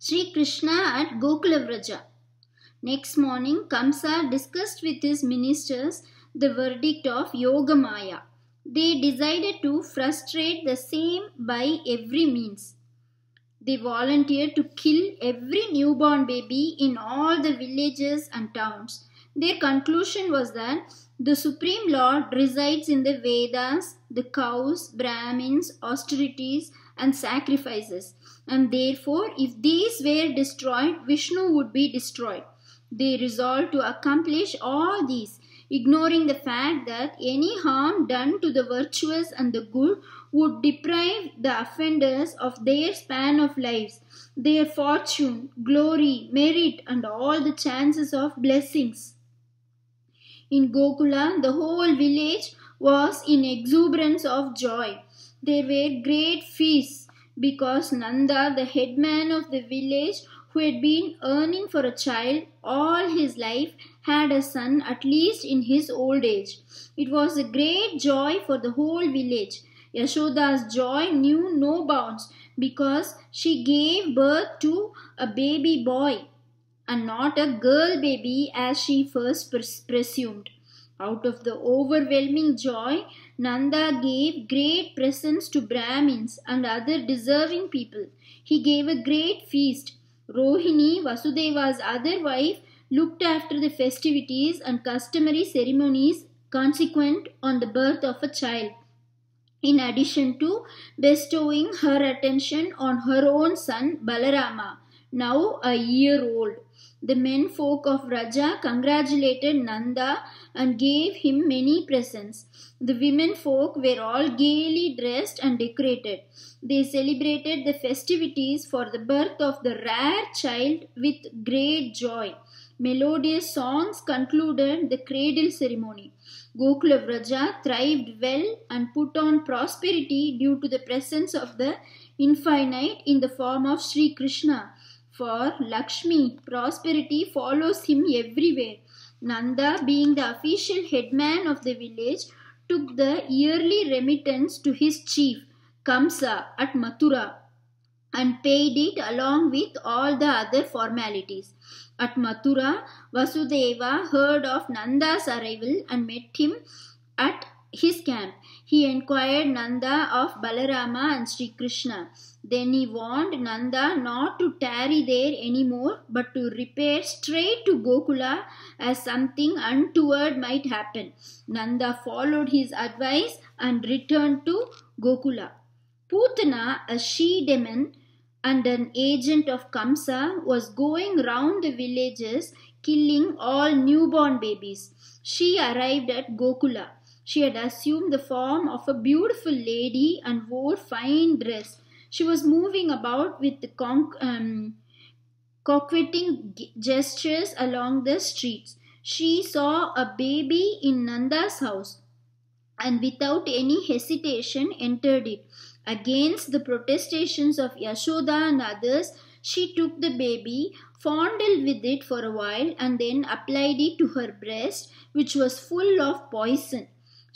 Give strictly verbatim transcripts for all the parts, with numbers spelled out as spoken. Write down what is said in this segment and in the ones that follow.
Sri Krishna at Gokulavraja. Next morning, Kamsa discussed with his ministers the verdict of Yogamaya. They decided to frustrate the same by every means. They volunteered to kill every newborn baby in all the villages and towns. Their conclusion was that the Supreme Lord resides in the Vedas, the cows, Brahmins, austerities, and sacrifices, and therefore, if these were destroyed, Vishnu would be destroyed. They resolved to accomplish all these, ignoring the fact that any harm done to the virtuous and the good would deprive the offenders of their span of lives, their fortune, glory, merit, and all the chances of blessings. In Gokula, the whole village was in exuberance of joy. There were great feasts because Nanda, the headman of the village, who had been yearning for a child all his life, had a son at least in his old age. It was a great joy for the whole village. Yashoda's joy knew no bounds because she gave birth to a baby boy and not a girl baby as she first pres- presumed. Out of the overwhelming joy, Nanda gave great presents to Brahmins and other deserving people. He gave a great feast. Rohini, Vasudeva's other wife, looked after the festivities and customary ceremonies consequent on the birth of a child, in addition to bestowing her attention on her own son Balarama, now a year old. The men folk of Raja congratulated Nanda and gave him many presents. The women folk were all gaily dressed and decorated. They celebrated the festivities for the birth of the rare child with great joy. Melodious songs concluded the cradle ceremony. Gokulavraja thrived well and put on prosperity due to the presence of the infinite in the form of Sri Krishna. For Lakshmi, prosperity follows him everywhere. Nanda, being the official headman of the village, took the yearly remittance to his chief, Kamsa, at Mathura and paid it along with all the other formalities. At Mathura, Vasudeva heard of Nanda's arrival and met him at his camp. He inquired Nanda of Balarama and Sri Krishna. Then he warned Nanda not to tarry there any more, but to repair straight to Gokula as something untoward might happen. Nanda followed his advice and returned to Gokula. Putana, a she-demon and an agent of Kamsa, was going round the villages killing all newborn babies. She arrived at Gokula. She had assumed the form of a beautiful lady and wore fine dress. She was moving about with the con- um, coquetting gestures along the streets. She saw a baby in Nanda's house and without any hesitation entered it. Against the protestations of Yashoda and others, she took the baby, fondled with it for a while, and then applied it to her breast, which was full of poison.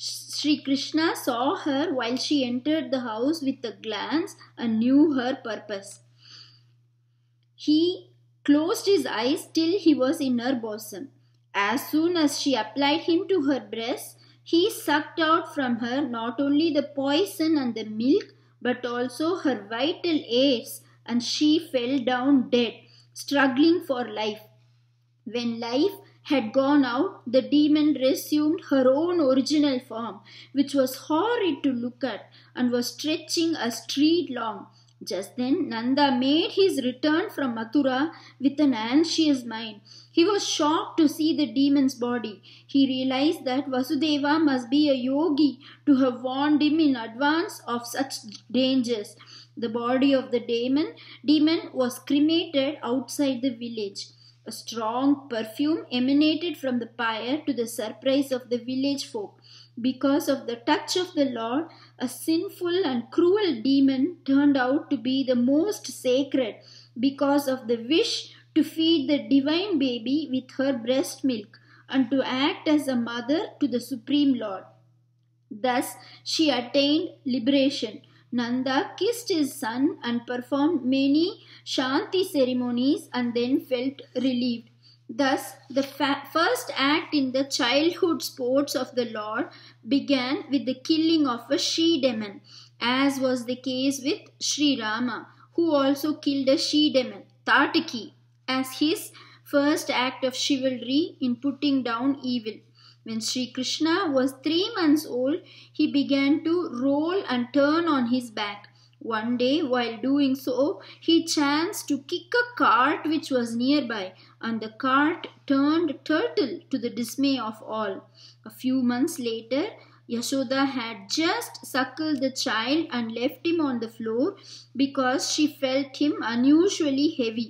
Sri Krishna saw her while she entered the house with a glance and knew her purpose. He closed his eyes till he was in her bosom. As soon as she applied him to her breast, he sucked out from her not only the poison and the milk, but also her vital airs, and she fell down dead, struggling for life. When life had gone out, the demon resumed her own original form, which was horrid to look at and was stretching a street long. Just then, Nanda made his return from Mathura with an anxious mind. He was shocked to see the demon's body. He realized that Vasudeva must be a yogi to have warned him in advance of such dangers. The body of the demon, demon was cremated outside the village. A strong perfume emanated from the pyre to the surprise of the village folk. Because of the touch of the Lord, a sinful and cruel demon turned out to be the most sacred because of the wish to feed the divine baby with her breast milk and to act as a mother to the Supreme Lord. Thus she attained liberation. Nanda kissed his son and performed many Shanti ceremonies and then felt relieved. Thus, the fa- first act in the childhood sports of the Lord began with the killing of a she-demon, as was the case with Sri Rama, who also killed a she-demon, Tataki, as his first act of chivalry in putting down evil. When Sri Krishna was three months old, he began to roll and turn on his back. One day, while doing so, he chanced to kick a cart which was nearby, and the cart turned turtle to the dismay of all. A few months later, Yashoda had just suckled the child and left him on the floor because she felt him unusually heavy.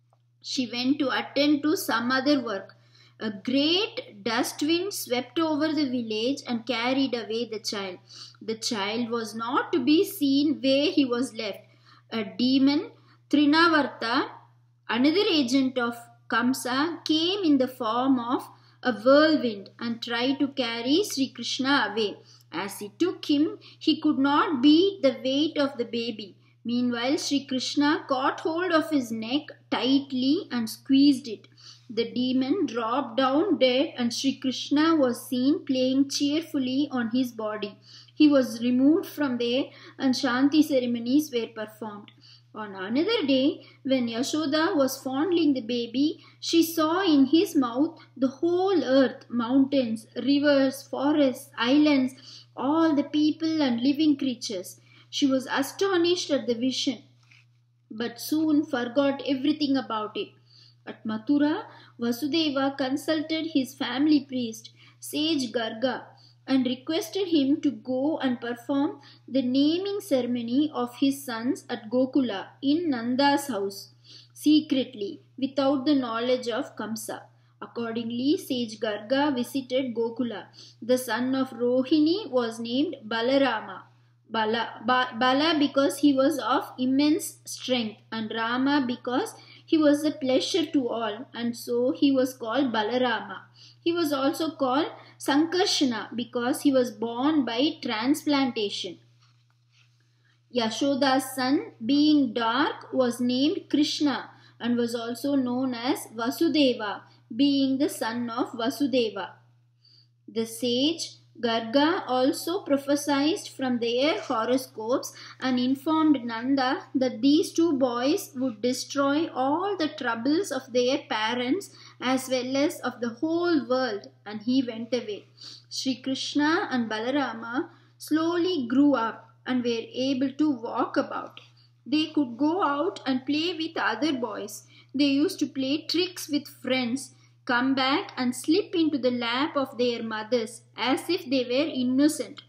She went to attend to some other work. A great dust wind swept over the village and carried away the child. The child was not to be seen where he was left. A demon, Trinavarta, another agent of Kamsa, came in the form of a whirlwind and tried to carry Sri Krishna away. As he took him, he could not beat the weight of the baby. Meanwhile, Sri Krishna caught hold of his neck tightly and squeezed it. The demon dropped down dead and Sri Krishna was seen playing cheerfully on his body. He was removed from there and Shanti ceremonies were performed. On another day, when Yashoda was fondling the baby, she saw in his mouth the whole earth, mountains, rivers, forests, islands, all the people and living creatures. She was astonished at the vision, but soon forgot everything about it. At Mathura, Vasudeva consulted his family priest, sage Garga, and requested him to go and perform the naming ceremony of his sons at Gokula in Nanda's house, secretly, without the knowledge of Kamsa. Accordingly, sage Garga visited Gokula. The son of Rohini was named Balarama. Bala, ba, Bala because he was of immense strength, and Rama because he was a pleasure to all, and so he was called Balarama. He was also called Sankarshana because he was born by transplantation. Yashoda's son, being dark, was named Krishna and was also known as Vasudeva, being the son of Vasudeva. The sage Garga also prophesied from their horoscopes and informed Nanda that these two boys would destroy all the troubles of their parents as well as of the whole world, and he went away. Sri Krishna and Balarama slowly grew up and were able to walk about. They could go out and play with other boys. They used to play tricks with friends, come back and slip into the lap of their mothers as if they were innocent.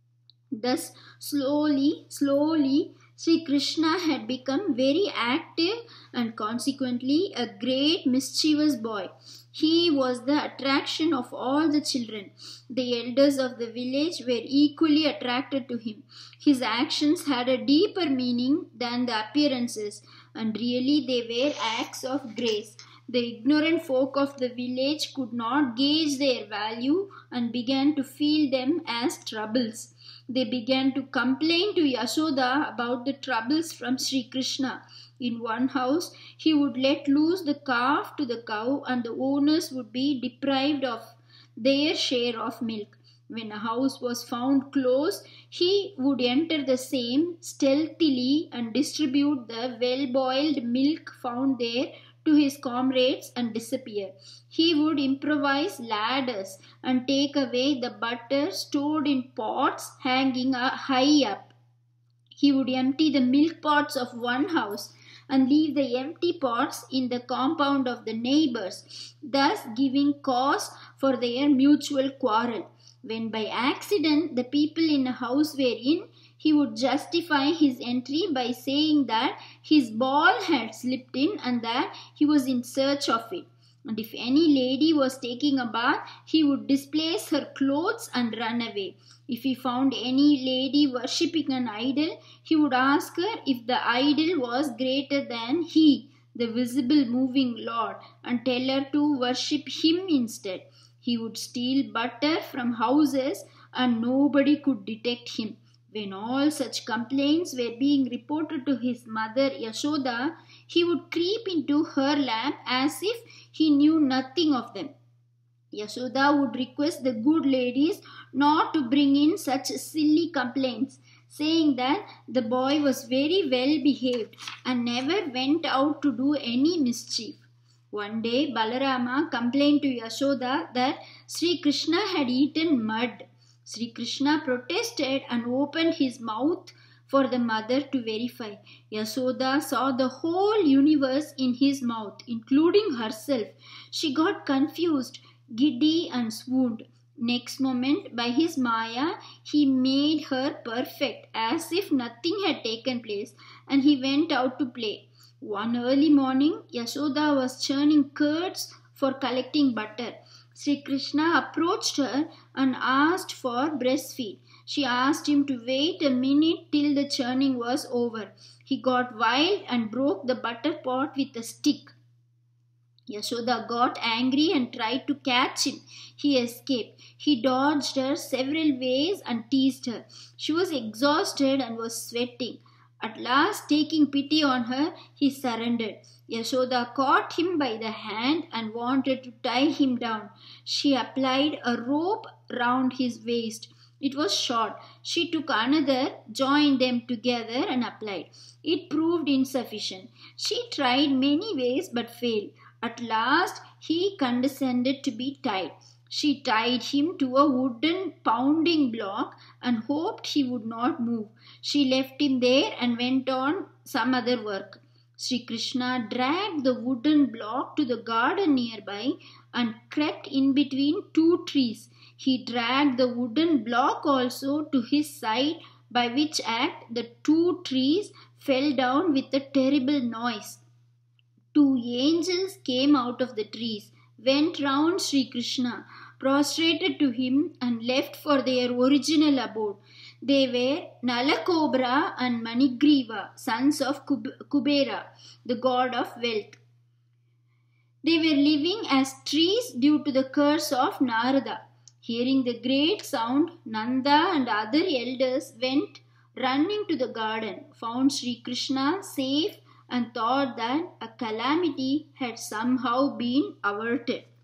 Thus, slowly, slowly, Sri Krishna had become very active and consequently a great mischievous boy. He was the attraction of all the children. The elders of the village were equally attracted to him. His actions had a deeper meaning than the appearances, and really they were acts of grace. The ignorant folk of the village could not gauge their value and began to feel them as troubles. They began to complain to Yashoda about the troubles from Sri Krishna. In one house, he would let loose the calf to the cow and the owners would be deprived of their share of milk. When a house was found close, he would enter the same stealthily and distribute the well-boiled milk found there to his comrades and disappear. He would improvise ladders and take away the butter stored in pots hanging high up. He would empty the milk pots of one house and leave the empty pots in the compound of the neighbors, thus giving cause for their mutual quarrel. When by accident the people in a house were in, he would justify his entry by saying that his ball had slipped in and that he was in search of it. And if any lady was taking a bath, he would displace her clothes and run away. If he found any lady worshipping an idol, he would ask her if the idol was greater than he, the visible moving Lord, and tell her to worship him instead. He would steal butter from houses and nobody could detect him. When all such complaints were being reported to his mother Yashoda, he would creep into her lap as if he knew nothing of them. Yashoda would request the good ladies not to bring in such silly complaints, saying that the boy was very well behaved and never went out to do any mischief. One day, Balarama complained to Yashoda that Sri Krishna had eaten mud. Sri Krishna protested and opened his mouth for the mother to verify. Yashoda saw the whole universe in his mouth, including herself. She got confused, giddy, and swooned. Next moment, by his Maya, he made her perfect, as if nothing had taken place, and he went out to play. One early morning, Yashoda was churning curds for collecting butter. Sri Krishna approached her and asked for breastfeed. She asked him to wait a minute till the churning was over. He got wild and broke the butter pot with a stick. Yashoda got angry and tried to catch him. He escaped. He dodged her several ways and teased her. She was exhausted and was sweating. At last, taking pity on her, he surrendered. Yashoda caught him by the hand and wanted to tie him down. She applied a rope round his waist. It was short. She took another, joined them together and applied. It proved insufficient. She tried many ways but failed. At last, he condescended to be tied. She tied him to a wooden pounding block and hoped he would not move. She left him there and went on some other work. Sri Krishna dragged the wooden block to the garden nearby and crept in between two trees. He dragged the wooden block also to his side, by which act the two trees fell down with a terrible noise. Two angels came out of the trees, went round Sri Krishna, prostrated to him, and left for their original abode. They were Nalakobra and Manigriva, sons of Kubera, the god of wealth. They were living as trees due to the curse of Narada. Hearing the great sound, Nanda and other elders went running to the garden, found Sri Krishna safe, and thought that a calamity had somehow been averted.